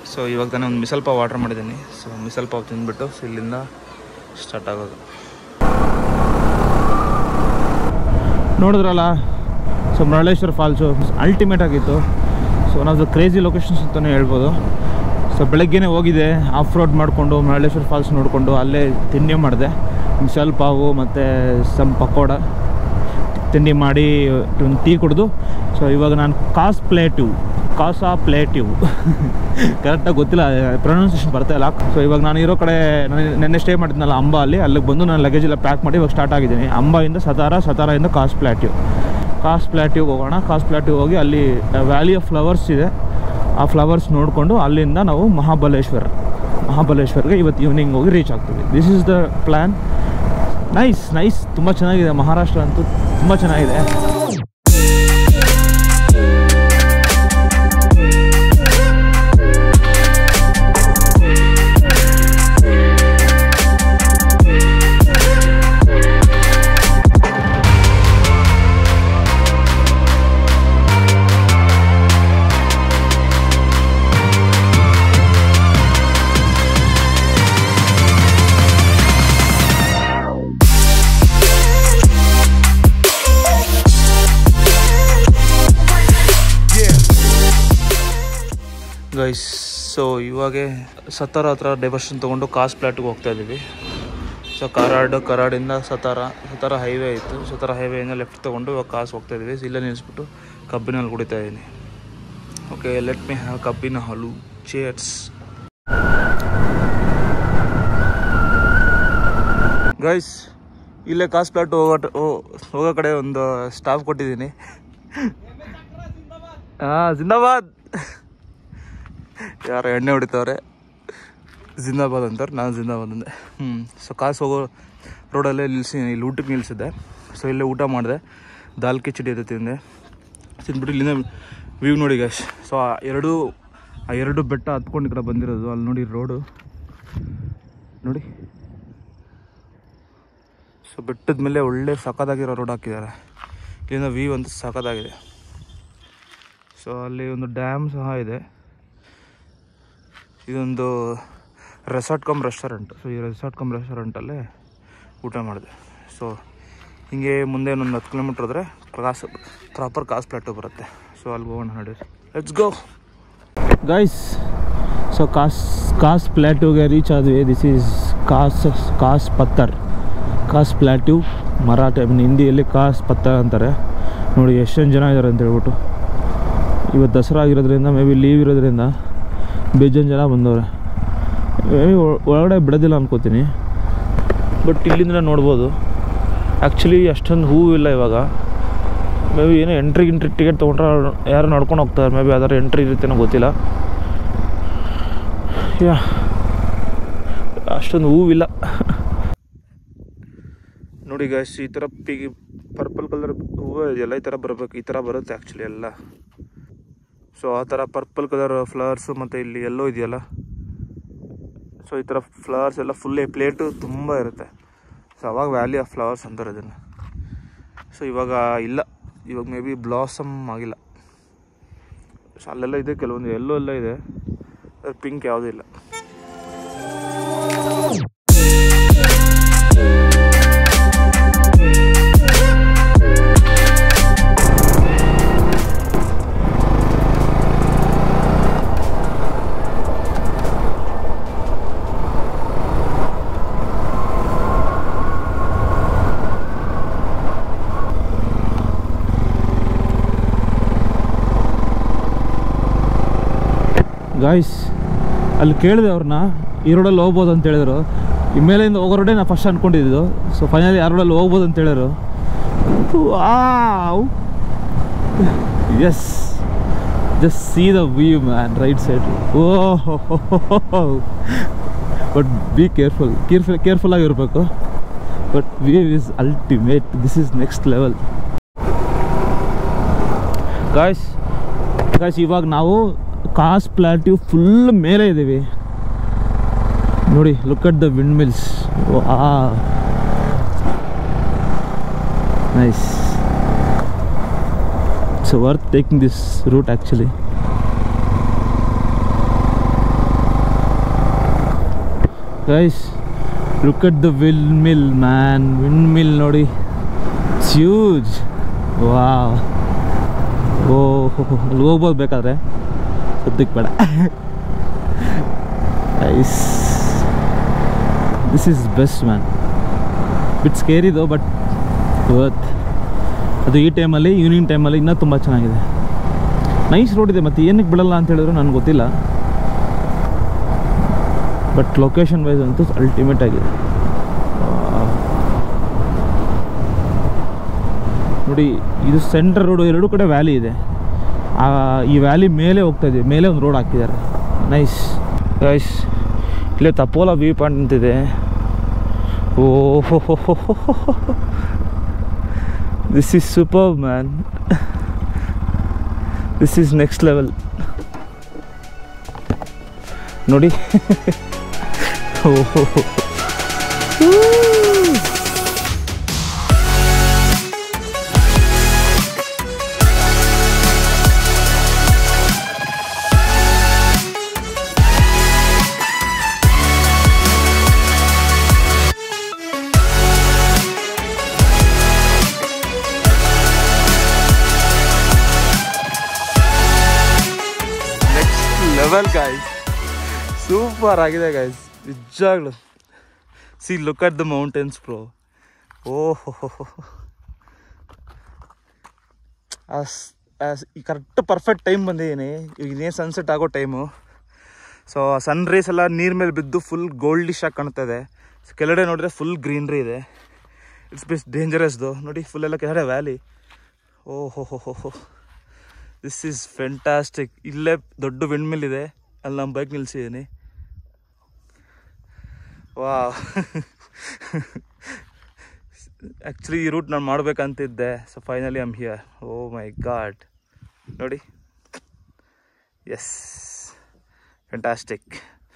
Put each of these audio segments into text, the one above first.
So ಇವಾಗ ತಾನೇ ಒಂದು ಮಿಸಲ್ ಪಾವ್ ಆರ್ಡ್ರ್ ಮಾಡಿದ್ದೀನಿ. ಸೊ ಮಿಸಲ್ ಪಾವ್ ತಿಂದ್ಬಿಟ್ಟು ಸೊ ಇಲ್ಲಿಂದ ಸ್ಟಾರ್ಟ್ ಆಗೋದು. ನೋಡಿದ್ರಲ್ಲ, ಸೊ ಮರಳೇಶ್ವರ ಫಾಲ್ಸು ಅಲ್ಟಿಮೇಟ್ ಆಗಿತ್ತು. So one of the crazy locations ಅಂತಲೇ ಹೇಳ್ಬೋದು. ಸೊ ಬೆಳಗ್ಗೆನೇ ಹೋಗಿದೆ, ಆಫ್ ರೋಡ್ ಮಾಡಿಕೊಂಡು ಮರಳೇಶ್ವರ ಫಾಲ್ಸ್ ನೋಡಿಕೊಂಡು ಅಲ್ಲೇ ತಿಂಡಿ ಮಾಡಿದೆ. ಮಿಸಲ್ ಪಾವು ಮತ್ತು ಸಮ್ ಪಕೋಡ ತಿಂಡಿ ಮಾಡಿ ಒಂದು ಟೀ ಕುಡಿದು ಸೊ ಇವಾಗ ನಾನು ಕಾಸಾ ಪ್ಲೇಟಿವ್ ಕರೆಕ್ಟಾಗಿ ಗೊತ್ತಿಲ್ಲ, ಪ್ರೊನೌನ್ಸಿಯೇಷನ್ ಬರ್ತಾಯಿಲ್ಲ. ಸೊ ಇವಾಗ ನಾನು ಇರೋ ಕಡೆ ನೆನ್ನೆ ಸ್ಟೇ ಮಾಡಿದ್ನಲ್ಲ ಅಂಬಾ, ಅಲ್ಲಿಗೆ ಬಂದು ನಾನು ಲಗೇಜ್ ಎಲ್ಲ ಪ್ಯಾಕ್ ಮಾಡಿ ಇವಾಗ ಸ್ಟಾರ್ಟ್ ಆಗಿದ್ದೀನಿ. ಅಂಬಾಯಿಂದ ಸತಾರಾಯಿಂದ ಕಾಸಾ ಪ್ಲೇಟಿವ್ಗೆ ಹೋಗೋಣ. ಕಾಸಾ ಪ್ಲೇಟಿವ್ ಹೋಗಿ ಅಲ್ಲಿ ವ್ಯಾಲಿ ಆಫ್ ಫ್ಲವರ್ಸ್ ಇದೆ, ಆ ಫ್ಲವರ್ಸ್ ನೋಡಿಕೊಂಡು ಅಲ್ಲಿಂದ ನಾವು ಮಹಾಬಲೇಶ್ವರ್ಗೆ ಇವತ್ತು ಈವ್ನಿಂಗ್ ಹೋಗಿ ರೀಚ್ ಆಗ್ತೀವಿ. This is the plan. Nice ತುಂಬ ಚೆನ್ನಾಗಿದೆ. ಮಹಾರಾಷ್ಟ್ರ ಅಂತೂ ತುಂಬ ಚೆನ್ನಾಗಿದೆ. ಗೈಸ್, ಸೊ ಇವಾಗೆ ಸತಾರ ಹತ್ರ ಡೈವರ್ಷನ್ ತೊಗೊಂಡು ಕಾಸಾ ಪ್ಲೇಟಿವ್ಗೆ ಹೋಗ್ತಾ ಇದ್ದೀವಿ. ಸೊ ಕರಾಡಿಂದ ಸತಾರ ಹೈವೇ ಇತ್ತು. ಸತಾರ ಹೈವೇಯಿಂದ ಲೆಫ್ಟ್ ತೊಗೊಂಡು ಇವಾಗ ಕಾಸು ಹೋಗ್ತಾ ಇದ್ದೀವಿ. ಇಲ್ಲೇ ನಿಲ್ಲಿಸ್ಬಿಟ್ಟು ಕಬ್ಬಿನಲ್ಲಿ ಕುಡಿತಾ ಇದ್ದೀನಿ. ಓಕೆ, ಲೆಟ್ ಮಿ ಹ್ಯಾವ್ ಕಬ್ಬಿನ ಹಾಲು. ಚೇರ್ಸ್. ಗೈಸ್, ಇಲ್ಲೇ ಕಾಸಾ ಪ್ಲೇಟಿವ್ ಹೋಗೋ ಕಡೆ ಒಂದು ಸ್ಟಾಫ್ ಕೊಟ್ಟಿದ್ದೀನಿ. ಜಿಂದಾಬಾದ್. ಯಾರು ಎಣ್ಣೆ ಹೊಡಿತವ್ರೆ, ಜಿಂದಾಬಾದ್ ಅಂತಾರೆ, ನಾನು ಜಿಂದಾಬಾದ್ ಅಂದೆ. ಸೊ ಕಾಸು ಹೋಗೋ ರೋಡಲ್ಲೇ ಇಲ್ಲಿ ಊಟಕ್ಕೆ ನಿಲ್ಲಿಸಿದ್ದೆ. ಸೊ ಇಲ್ಲೇ ಊಟ ಮಾಡಿದೆ, ದಾಲ್ ಕಿಚಡಿ ಅಂತ ತಿಂದ್ಬಿಟ್ಟು ಇಲ್ಲಿಂದ ವ್ಯೂ ನೋಡಿ ಗಾಯ್ಸ್. ಸೊ ಆ ಎರಡು ಬೆಟ್ಟ ಹತ್ಕೊಂಡು ಈ ಕಡೆ ಬಂದಿರೋದು. ಅಲ್ಲಿ ನೋಡಿ ರೋಡು ನೋಡಿ. ಸೊ ಬೆಟ್ಟದ ಮೇಲೆ ಒಳ್ಳೆ ಸಖತ್ತಾಗಿರೋ ರೋಡ್ ಹಾಕಿದ್ದಾರೆ. ಇಲ್ಲಿಂದ ವ್ಯೂ ಅಂತೂ ಸಖತ್ತಾಗಿದೆ. ಸೊ ಅಲ್ಲಿ ಒಂದು ಡ್ಯಾಮ್ ಸಹ ಇದೆ. ಇದೊಂದು ರೆಸಾರ್ಟ್ ಕಮ್ ರೆಸ್ಟೋರೆಂಟ್. ಸೊ ಈ ರೆಸಾರ್ಟ್ ಕಮ್ ರೆಸ್ಟೋರೆಂಟಲ್ಲೇ ಊಟ ಮಾಡಿದೆ. ಸೊ ಹಿಂಗೆ ಮುಂದೆ ಒಂದು 10 ಕಿಲೋಮೀಟ್ರ್ ಹೋದರೆ ಪ್ರಾಪರ್ ಕಾಸಾ ಪ್ಲೇಟಿವ್ ಬರುತ್ತೆ. ಸೊ ಅಲ್ಲಿ ಹೋಗೋಣ ನೋಡಿ. Let's go guys. So Kaas ಪ್ಲೇಟಿವ್ಗೆ ರೀಚ್ ಆದ್ವಿ. This is Kaas plateau Marathi, ಹಿಂದಿಯಲ್ಲಿ ಕಾಸಾ ಪತ್ತರ್ ಅಂತಾರೆ. ನೋಡಿ ಎಷ್ಟೊಂದು ಜನ ಇದ್ದಾರೆ ಅಂತ ಹೇಳ್ಬಿಟ್ಟು. ಇವತ್ತು ದಸರಾ ಆಗಿರೋದ್ರಿಂದ ಮೇ ಬಿ ಲೀವ್ ಇರೋದ್ರಿಂದ ಬೇಜನ್ ಜನ ಬಂದವ್ರೆ. ಮೇ ಬಿ ಒಳಗಡೆ ಬಿಡೋದಿಲ್ಲ ಅನ್ಕೋತೀನಿ, ಬಟ್ ಇಲ್ಲಿಂದ ನೋಡ್ಬೋದು. ಆ್ಯಕ್ಚುಲಿ ಅಷ್ಟೊಂದು ಹೂವು ಇಲ್ಲ ಇವಾಗ. ಮೇ ಬಿ ಏನೋ ಎಂಟ್ರಿ ಟಿಕೆಟ್ ತೊಗೊಂಡ್ರೆ ಯಾರು ನಡ್ಕೊಂಡು ಹೋಗ್ತಾರೆ. ಮೇ ಬಿ ಅದರ ಎಂಟ್ರಿ ಇರುತ್ತೇನೋ ಗೊತ್ತಿಲ್ಲ. ಅಷ್ಟೊಂದು ಹೂವಿಲ್ಲ. ನೋಡಿ ಗಾಯ್ಸ್, ಈ ಥರ ಪರ್ಪಲ್ ಕಲರ್ ಹೂವು ಇದೆಯಲ್ಲ, ಈ ಥರ ಬರಬೇಕು. ಈ ಥರ ಬರುತ್ತೆ ಆ್ಯಕ್ಚುಲಿ ಎಲ್ಲ. ಸೊ ಆ ಥರ ಪರ್ಪಲ್ ಕಲರ್ ಫ್ಲವರ್ಸು ಮತ್ತು ಇಲ್ಲಿ ಎಲ್ಲೋ ಇದೆಯಲ್ಲ, ಸೊ ಈ ಥರ ಫ್ಲವರ್ಸ್ ಎಲ್ಲ ಫುಲ್ ಪ್ಲೇಟು ತುಂಬ ಇರುತ್ತೆ. ಸೊ ಅವಾಗ ವ್ಯಾಲಿ ಆಫ್ ಫ್ಲವರ್ಸ್ ಅಂತಾರೆ ಅದನ್ನು. ಸೊ ಇವಾಗ ಇಲ್ಲ, ಇವಾಗ ಮೇ ಬಿ ಬ್ಲಾಸಮ್ ಆಗಿಲ್ಲ. ಸೊ ಅಲ್ಲೆಲ್ಲ ಇದೆ, ಕೆಲವೊಂದು ಎಲ್ಲೋ ಎಲ್ಲ ಇದೆ, ಪಿಂಕ್ ಯಾವುದೂ ಇಲ್ಲ. ಗಾಯ್ಸ್, ಅಲ್ಲಿ ಕೇಳಿದೆ ಅವ್ರನ್ನ, ಈ ರೋಡಲ್ಲಿ ಹೋಗ್ಬೋದು ಅಂತ ಹೇಳಿದ್ರು. ಈ ಮೇಲಿಂದ ಹೋಗೋ ರೋಡೇ ನಾನು ಫಸ್ಟ್ ಅಂದ್ಕೊಂಡಿದ್ದು. ಸೊ ಫೈನಲಿ ಆ ರೋಡಲ್ಲಿ ಹೋಗ್ಬೋದು ಅಂತ ಹೇಳಿದ್ರು. Yes, just see the view man, right side. But be careful ಆಗಿರಬೇಕು. But view is ultimate. This is next level. Guys, ಇವಾಗ ನಾವು ಕಾಸಾ ಪ್ಲೇಟಿವ್ ಫುಲ್ ಮೇಲೆ ಇದ್ದೀವಿ ನೋಡಿ. Look at the windmills. Nice. It's worth taking this route actually. Guys look at the windmill man. Windmill ನೋಡಿ, it's huge. Wow. ಅಲ್ಲಿ ಹೋಗ್ಬೋದು ಬೇಕಾದ್ರೆ, ಸದ್ಯಕ್ಕೆ ಬೇಡ. Guys this is best man. Bit ಸ್ಕೇರಿದು but worth. ಅದು ಈ ಟೈಮಲ್ಲಿ, evening ಟೈಮಲ್ಲಿ ಇನ್ನೂ ತುಂಬ ಚೆನ್ನಾಗಿದೆ. ನೈಸ್ ರೋಡ್ ಇದೆ, ಮತ್ತು ಏನಕ್ಕೆ ಬಿಡಲ್ಲ ಅಂತ ಹೇಳಿದ್ರು ನನಗೆ ಗೊತ್ತಿಲ್ಲ. ಬಟ್ ಲೊಕೇಶನ್ ವೈಸ್ ಅಂತೂ ಅಲ್ಟಿಮೇಟ್ ಆಗಿದೆ. ನೋಡಿ, ಇದು ಸೆಂಟ್ರ್ ರೋಡು, ಎರಡು ಕಡೆ ವ್ಯಾಲಿ ಇದೆ. ಈ ವ್ಯಾಲಿ ಮೇಲೆ ಹೋಗ್ತಾ ಇದೆ, ಮೇಲೆ ಒಂದು ರೋಡ್ ಹಾಕಿದ್ದಾರೆ. Nice guys. ಇಲ್ಲೇ ತಪೋಲಾ ವ್ಯೂ ಪಾಯಿಂಟ್ ಅಂತಿದೆ. ಓಹೋ, this is super man. This is next level ನೋಡಿ. ಓಹೋ, ಲೆವೆಲ್ ಗೈಸ್, ಸೂಪರ್ ಆಗಿದೆ ಗೈಸ್ ನಿಜಾಗ್ಲು. See look at the mountains bro. ಓಹೋ, ಕರೆಕ್ಟ್ ಪರ್ಫೆಕ್ಟ್ ಟೈಮ್ ಬಂದಿದ್ದೀನಿ. ಇನ್ನೇ ಸನ್ಸೆಟ್ ಆಗೋ ಟೈಮು. ಸೊ ಸನ್ ರೇಸ್ ಎಲ್ಲ ನೀರ್ ಮೇಲೆ ಬಿದ್ದು ಫುಲ್ ಗೋಲ್ಡಿಶ್ ಆಗಿ ಕಾಣ್ತದೆ. ಕೆಳಗಡೆ ನೋಡಿದ್ರೆ ಫುಲ್ ಗ್ರೀನ್ರಿ ಇದೆ. ಇಟ್ಸ್ ಬೆಸ್ಟ್ ಡೇಂಜರಸ್ದು ನೋಡಿ, ಫುಲ್ ಎಲ್ಲ ಕೆಳಗಡೆ ವ್ಯಾಲಿ. ಓಹೋ, ದಿಸ್ ಈಸ್ ಫ್ಯಾಂಟಾಸ್ಟಿಕ್. ಇಲ್ಲೇ ದೊಡ್ಡ ವಿಂಡ್ ಮಿಲ್ ಇದೆ, ಅಲ್ಲಿ ನಮ್ಮ ಬೈಕ್ ನಿಲ್ಸಿದ್ದೀನಿ. ವಾವ್. ಆ್ಯಕ್ಚುಲಿ ಈ ರೂಟ್ ನಾನು ಮಾಡಬೇಕಂತಿದ್ದೆ. So finally I'm here. Oh my God ನೋಡಿ. Yes, fantastic.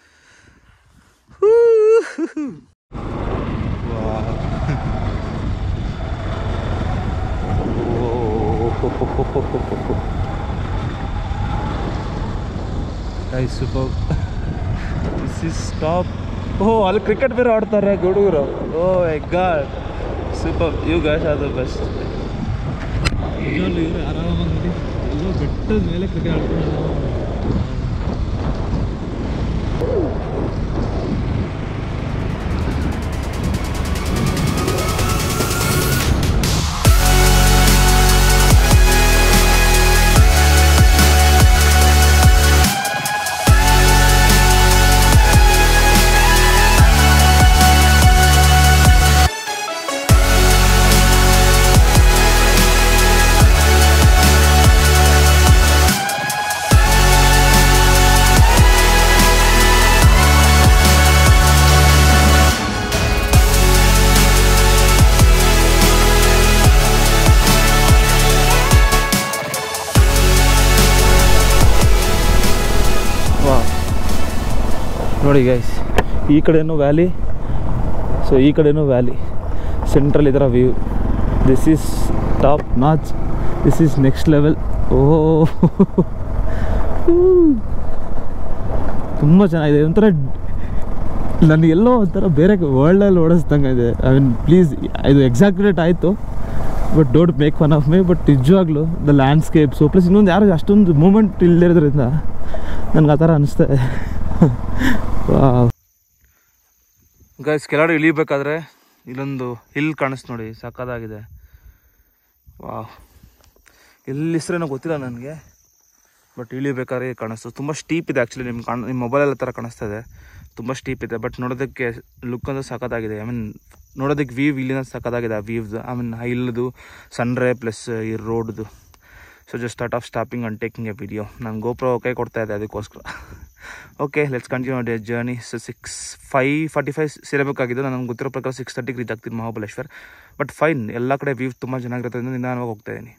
Super. This is top. Oh, ಅಲ್ಲಿ ಕ್ರಿಕೆಟ್ ಬೇರೆ ಆಡ್ತಾರೆ ಹುಡುಗರು. Oh my God, super. You guys are the best. ನಿಜವಾಗ್ಲೂ ಇವರು ಆರಾಮಾಗಿ ನೋಡಿ, ಎಲ್ಲೋ ಬೆಟ್ಟದ ಮೇಲೆ ಕ್ರಿಕೆಟ್ ಆಡ್ತಾರೆ. ನೋಡಿ ಗೈಸ್, ಈ ಕಡೆನೂ ವ್ಯಾಲಿ, ಸೊ ಈ ಕಡೆನೂ ವ್ಯಾಲಿ, ಸೆಂಟ್ರಲ್ ಇದರ view. This is top notch. This is next level. Oh, ತುಂಬ ಚೆನ್ನಾಗಿದೆ. ಒಂಥರ ನನಗೆಲ್ಲೋ ಒಂಥರ ಬೇರೆ ವರ್ಲ್ಡಲ್ಲಿ ಓಡಿಸ್ದಂಗೆ ಇದೆ. ಐ ಮೀನ್ ಪ್ಲೀಸ್, ಇದು ಎಕ್ಸಾಕ್ಯುರೇಟ್ ಆಯಿತು, but don't make fun of me. But ನಿಜವಾಗ್ಲೂ ದ ಲ್ಯಾಂಡ್ಸ್ಕೇಪ್ಸು ಪ್ಲಸ್ ಇನ್ನೊಂದು ಯಾರು ಅಷ್ಟೊಂದು ಮೂಮೆಂಟ್ ಇಲ್ಲದಿರೋದ್ರಿಂದ ನನಗೆ ಆ ಥರ ಅನಿಸ್ತಾ ಇದೆ. ಗೈಸ್, ಕೆಳಗಡೆ ಇಳಿಬೇಕಾದ್ರೆ ಇಲ್ಲೊಂದು ಹಿಲ್ ಕಾಣಿಸ್ತು ನೋಡಿ, ಸಕ್ಕದಾಗಿದೆ. ವಾವ್, ಎಲ್ಲಿ ಹೆಸರೇನೋ ಗೊತ್ತಿಲ್ಲ ನನಗೆ, ಬಟ್ ಇಳಿಬೇಕಾದ್ರೆ ಕಾಣಿಸ್ತು. ತುಂಬ ಸ್ಟೀಪ್ ಇದೆ ಆ್ಯಕ್ಚುಲಿ. ನಿಮ್ಮ ಮೊಬೈಲೆಲ್ಲ ಥರ ಕಾಣಿಸ್ತಾ ಇದೆ, ತುಂಬ ಸ್ಟೀಪ್ ಇದೆ. ಬಟ್ ನೋಡೋದಕ್ಕೆ ಲುಕ್ ಅಂದ್ರೆ ಸಕ್ಕದಾಗಿದೆ. ಐ ಮೀನ್ ನೋಡೋದಕ್ಕೆ ವ್ಯೂ ಇಲ್ಲಿಂದ ಸಕ್ಕದಾಗಿದೆ. ಆ ವ್ಯೂವ್ದು, ಐ ಮೀನ್ ಹಿಲ್ದು, ಸನ್ರೇ ಪ್ಲಸ್ ಈ ರೋಡ್ದು. So just start of stopping and taking a video. ನಾನು ಗೋಪ್ರೋ ಕೈ ಕೊಡ್ತಾ ಇದೆ ಅದಕ್ಕೋಸ್ಕರ. Okay, let's continue the journey. So 5:45 ಸೇರಬೇಕಾಗಿದ್ದು, ನನಗೆ ಗೊತ್ತಿರೋ ಪ್ರಕಾರ 6:30ಗೆ ರೀಚ್ ಆಗ್ತೀನಿ ಮಹಾಬಲೇಶ್ವರ್. ಬಟ್ ಫೈನ್, ಎಲ್ಲ ಕಡೆ ವ್ಯೂ ತುಂಬ ಚೆನ್ನಾಗಿರೋದ್ರಿಂದ ನಿಧಾನವಾಗಿ ಹೋಗ್ತಾ ಇದ್ದೀನಿ.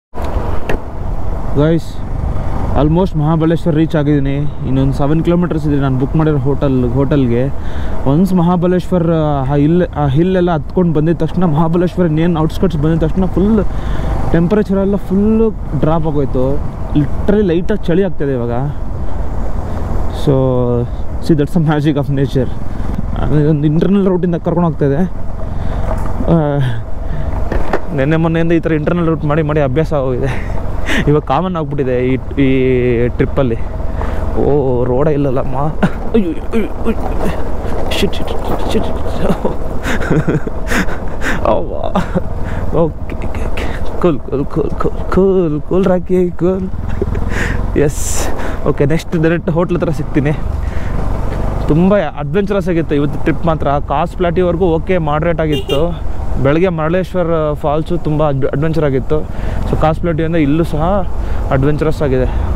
ಗೈಸ್, ಆಲ್ಮೋಸ್ಟ್ ಮಹಾಬಲೇಶ್ವರ್ ರೀಚ್ ಆಗಿದ್ದೀನಿ. ಇನ್ನೊಂದು 7 ಕಿಲೋಮೀಟರ್ಸ್ ಇದೆ ನಾನು ಬುಕ್ ಮಾಡಿರೋ ಹೋಟೆಲ್ಗೆ. ಒನ್ಸ್ ಮಹಾಬಲೇಶ್ವರ್ ಆ ಹಿಲ್ಲೆಲ್ಲ ಹತ್ಕೊಂಡು ಬಂದಿದ ತಕ್ಷಣ, ಮಹಾಬಲೇಶ್ವರ ಇನ್ನೇನು ಔಟ್ಸ್ಕಟ್ಸ್ ಬಂದಿದ ತಕ್ಷಣ ಫುಲ್ ಟೆಂಪರೇಚರೆಲ್ಲ ಫುಲ್ಲು ಡ್ರಾಪ್ ಆಗೋಯ್ತು. ಲಿಟ್ರಲಿ ಲೈಟಾಗಿ ಚಳಿ ಆಗ್ತಾಯಿದೆ ಇವಾಗ. So see that's the magic of nature. ಒಂದು ಇಂಟರ್ನಲ್ ರೂಟಿಂದ ಕರ್ಕೊಂಡು ಹೋಗ್ತಾಯಿದೆ. ನೆನ್ನೆ ಮೊನ್ನೆಯಿಂದ ಈ ಥರ ಇಂಟರ್ನಲ್ ರೂಟ್ ಮಾಡಿ ಮಾಡಿ ಅಭ್ಯಾಸ ಆಗೋಗಿದೆ. ಇವಾಗ ಕಾಮನ್ ಆಗ್ಬಿಟ್ಟಿದೆ ಈ ಟ್ರಿಪ್ಪಲ್ಲಿ. ಓ ರೋಡೇ ಇಲ್ಲಲ್ಲಮ್ಮ. ಅಯ್ಯೋ ಶಿಟ್ ಶಿಟ್ ಶಿಟ್. ಅವ್ವಾ okay cool cool cool cool cool cool Rocky cool. Yes okay, next direct hotel ಹತ್ರ ಸಿಗ್ತೀನಿ. ತುಂಬ ಅಡ್ವೆಂಚರಸ್ ಆಗಿತ್ತು ಇವತ್ತು ಟ್ರಿಪ್ ಮಾತ್ರ. ಕಾಸ್ ಪ್ಲಾಟಿವರೆಗೂ ಓಕೆ ಮಾಡ್ರೇಟ್ ಆಗಿತ್ತು. ಬೆಳಗ್ಗೆ ಮರಳೇಶ್ವರ ಫಾಲ್ಸು ತುಂಬ ಅಡ್ವೆಂಚರ್ ಆಗಿತ್ತು. ಸೊ ಕಾಸ್ ಪ್ಲಾಟಿಯಿಂದ ಇಲ್ಲೂ ಸಹ ಅಡ್ವೆಂಚರಸ್ ಆಗಿದೆ.